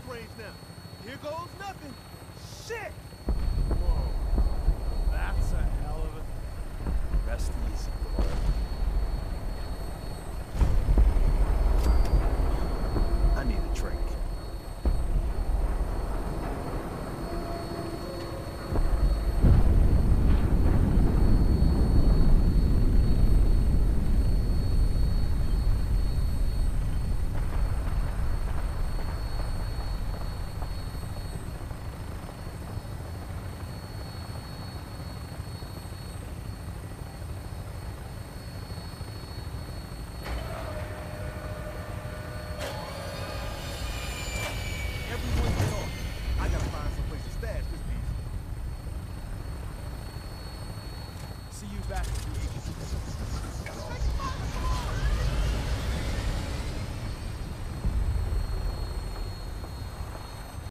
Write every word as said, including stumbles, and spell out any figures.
range now. Here goes nothing. Shit! Whoa. That's a hell of a... Rest easy, boy. I need a drink. Everyone get off. I gotta find some place to stash this piece. See you back in two weeks.